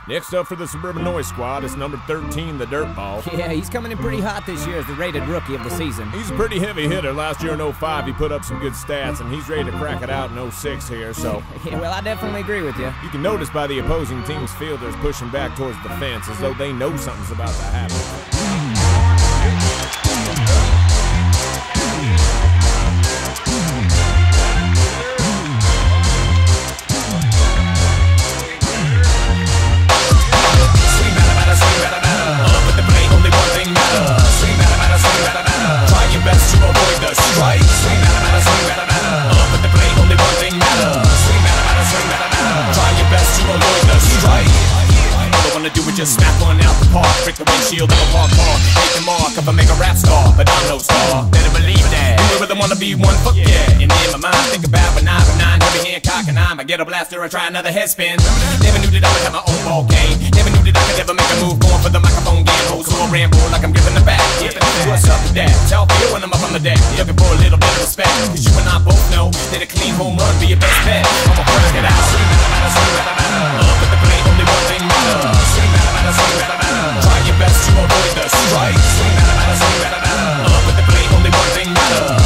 Next up for the Suburban Noise Squad is number 13, the Dirtball. Yeah, he's coming in pretty hot this year as the rated rookie of the season. He's a pretty heavy hitter. Last year in 05, he put up some good stats, and he's ready to crack it out in 06 here, so... Yeah, well, I definitely agree with you. You can notice by the opposing team's fielders pushing back towards the fence as though they know something's about to happen. Just snap one out the park, break the windshield of a park car, make the mark of a mega rap star, but I'm no star. Better believe that. You really wanna be one? Fuck yeah. And in my mind, think about when I'm 9, heavy Hancock, and I'm a ghetto blaster and try another head spin. Never knew that I would have my own ball game. Never knew that I could ever make a move going for the microphone game. Hoes who ramble like I'm giving the back. Yeah, what's up with that? Tell feel when I'm up on the deck. Looking for a little bit of respect, cause you and I both know that a clean home run be your best bet. I'ma crank it out. Up at the plate, only one thing matters. Try your best to avoid the strike. Up at the plate, only one thing matters.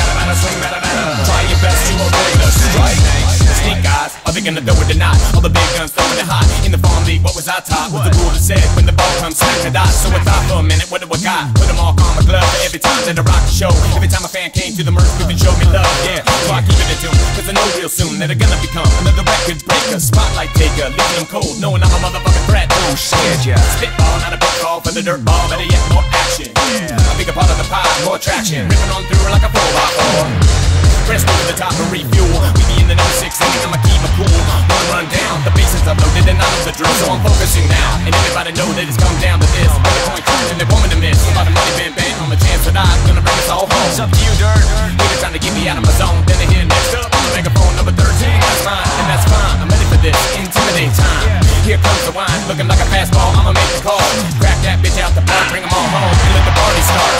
Try your best to avoid the strike. Sneak guys, are they gonna throw it or not? All the big guns throwing it hot. In the farm league, what was our top? Was the rule that said when the ball comes, smack the dot. So I thought for a minute, what do I got? Put them all on my glove for every time that I rock the show. Every time a fan came to the merch booth and showed me love, yeah. So I keep it in tune, cause I know real soon that they're gonna become another record breaker, spotlight taker, leaving them cold, knowing I'm a motherfucking threat. Oh shit, yeah. Spitball, not a pitfall for the dirt ball, better yet, more action. Yeah. A bigger part of the pie, more traction, ripping on through like a 4x4. Press to the top and refuel. We be in the number 6 inning, I'ma keep it cool. Run down, the bases uploaded and I know the drill, so I'm focusing now. And everybody know that it's come down to this. But the point turns and they want me to miss. A lot of money been bent on the chance that I'm gonna bring us all home. It's up to you, Dirt. They're trying to get me out of my zone. Then they hear next up on the megaphone number 13. That's fine, and that's fine. I'm ready for this. Intimidate time. Here comes the wine, looking like a fastball. I'ma make the call. Crack that bitch out the park, bring them all home, and let the party start.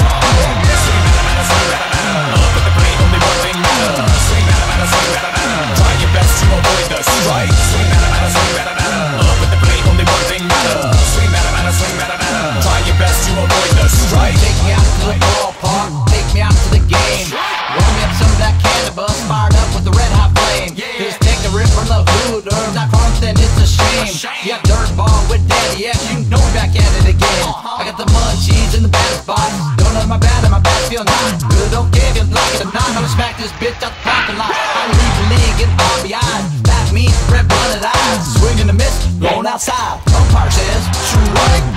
Up at the plate, only one thing matters. Try your best to avoid the strike. Up at the plate, only one thing matters. Try your best to avoid the strike. Take me out to the ballpark, take me out to the game. Roll me up some of that cannabis, fired up with the red hot flame. Just take the rip from the hood, or not crunch, then it's a shame. Yeah, Dirtball with Daddy X, you know we back at it again. I got the munchies in the bad spot. Don't know my bad and my bad feel not good. Don't give you like it or not. I'ma smack this bitch out the parking lot. I lead the league in RBIs. That means red blooded eyes. Swing and a miss, blown outside. Umpire says, strike.